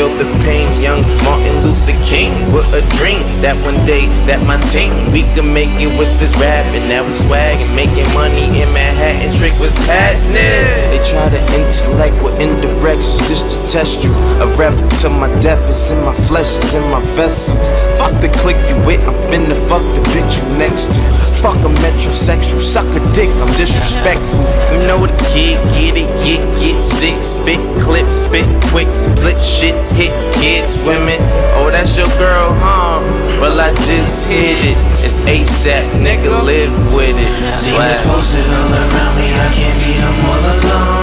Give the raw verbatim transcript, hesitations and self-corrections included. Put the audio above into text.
feel the pain. Young Martin Luther King with a dream that one day that my team, we can make it with this rap. And now we swaggin', making money in Manhattan. Trick, what's happening? They try to intellect with indirections just to test you. A rebel to my death is in my flesh, is in my vessels. Fuck the click you with, I'm finna fuck the bitch you next to. Fuck a metrosexual, suck a dick, I'm disrespectful. You know the kid, get it, get, get sick. Spit clip, spit quick, split shit, hit kids, women. Oh, that's your girl, huh? Well, I just hit it. It's ASAP, nigga, live with it. Demons posted all around me, I can't beat them all alone.